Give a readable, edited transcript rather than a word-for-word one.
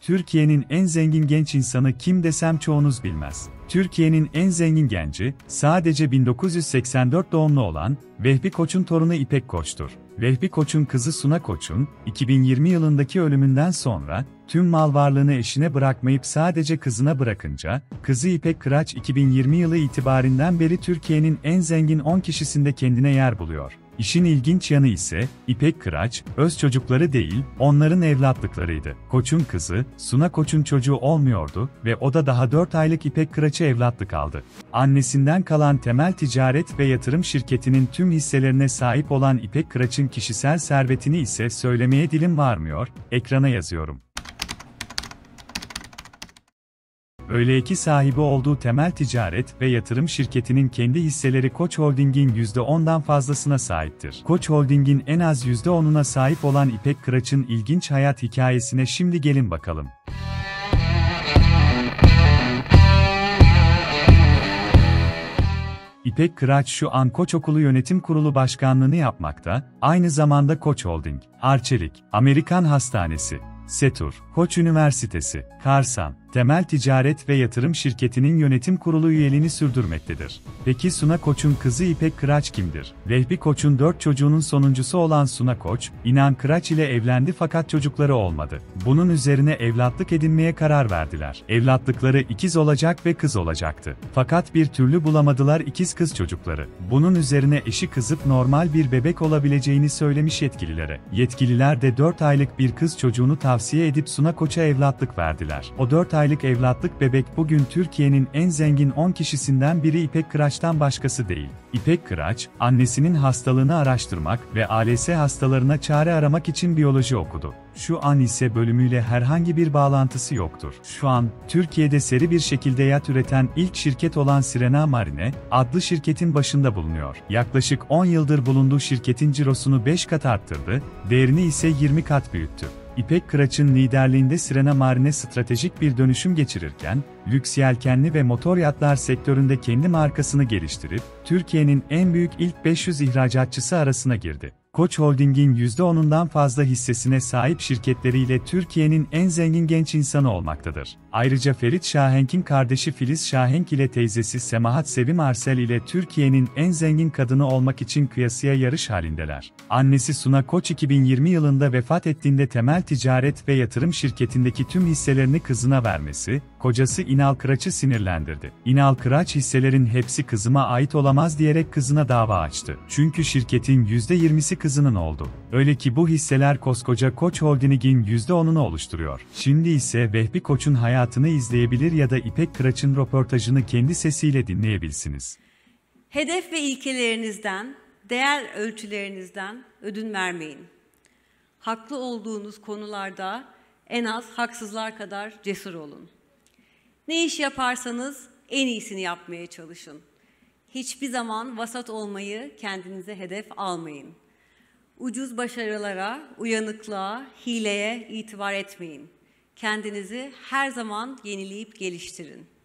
Türkiye'nin en zengin genç insanı kim desem çoğunuz bilmez. Türkiye'nin en zengin genci, sadece 1984 doğumlu olan Vehbi Koç'un torunu İpek Koç'tur. Vehbi Koç'un kızı Suna Koç'un, 2020 yılındaki ölümünden sonra, tüm mal varlığını eşine bırakmayıp sadece kızına bırakınca, kızı İpek Kıraç 2020 yılı itibarinden beri Türkiye'nin en zengin 10 kişisinde kendine yer buluyor. İşin ilginç yanı ise, İpek Kıraç, öz çocukları değil, onların evlatlıklarıydı. Koç'un kızı, Suna Koç'un çocuğu olmuyordu ve o da daha 4 aylık İpek Kıraç'a evlatlık aldı. Annesinden kalan Temel Ticaret ve Yatırım Şirketi'nin tüm hisselerine sahip olan İpek Kıraç'ın kişisel servetini ise söylemeye dilim varmıyor, ekrana yazıyorum. Öyle ki sahibi olduğu Temel Ticaret ve Yatırım Şirketi'nin kendi hisseleri Koç Holding'in %10'dan fazlasına sahiptir. Koç Holding'in en az %10'una sahip olan İpek Kıraç'ın ilginç hayat hikayesine şimdi gelin bakalım. İpek Kıraç şu an Koç Okulu Yönetim Kurulu Başkanlığını yapmakta, aynı zamanda Koç Holding, Arçelik, Amerikan Hastanesi, Setur, Koç Üniversitesi, Karsan, Temel Ticaret ve Yatırım Şirketi'nin yönetim kurulu üyeliğini sürdürmektedir. Peki Suna Koç'un kızı İpek Kıraç kimdir? Vehbi Koç'un 4 çocuğunun sonuncusu olan Suna Koç, İnan Kıraç ile evlendi fakat çocukları olmadı. Bunun üzerine evlatlık edinmeye karar verdiler. Evlatlıkları ikiz olacak ve kız olacaktı. Fakat bir türlü bulamadılar ikiz kız çocukları. Bunun üzerine eşi kızıp normal bir bebek olabileceğini söylemiş yetkililere. Yetkililer de 4 aylık bir kız çocuğunu tavsiye edip Suna Koç'a evlatlık verdiler. O 4 aylık evlatlık bebek bugün Türkiye'nin en zengin 10 kişisinden biri İpek Kıraç'tan başkası değil. İpek Kıraç, annesinin hastalığını araştırmak ve ALS hastalarına çare aramak için biyoloji okudu. Şu an ise bölümüyle herhangi bir bağlantısı yoktur. Şu an, Türkiye'de seri bir şekilde yat üreten ilk şirket olan Sirena Marine, adlı şirketin başında bulunuyor. Yaklaşık 10 yıldır bulunduğu şirketin cirosunu 5 kat arttırdı, değerini ise 20 kat büyüttü. İpek Kıraç'ın liderliğinde Sirena Marine stratejik bir dönüşüm geçirirken, lüks yelkenli ve motor yatlar sektöründe kendi markasını geliştirip, Türkiye'nin en büyük ilk 500 ihracatçısı arasına girdi. Koç Holding'in %10'undan fazla hissesine sahip şirketleriyle Türkiye'nin en zengin genç insanı olmaktadır. Ayrıca Ferit Şahenk'in kardeşi Filiz Şahenk ile teyzesi Semahat Sevim Arsel ile Türkiye'nin en zengin kadını olmak için kıyasıya yarış halindeler. Annesi Suna Koç 2020 yılında vefat ettiğinde Temel Ticaret ve Yatırım Şirketi'ndeki tüm hisselerini kızına vermesi, kocası İnal Kıraç'ı sinirlendirdi. İnal Kıraç hisselerin hepsi kızıma ait olamaz diyerek kızına dava açtı. Çünkü şirketin %20'si kızının oldu. Öyle ki bu hisseler koskoca Koç Holding'in %10'unu oluşturuyor. Şimdi ise Vehbi Koç'un hayatını izleyebilir ya da İpek Kıraç'ın röportajını kendi sesiyle dinleyebilirsiniz. Hedef ve ilkelerinizden, değer ölçülerinizden ödün vermeyin. Haklı olduğunuz konularda en az haksızlar kadar cesur olun. Ne iş yaparsanız en iyisini yapmaya çalışın. Hiçbir zaman vasat olmayı kendinize hedef almayın. Ucuz başarılara, uyanıklığa, hileye itibar etmeyin. Kendinizi her zaman yenileyip geliştirin.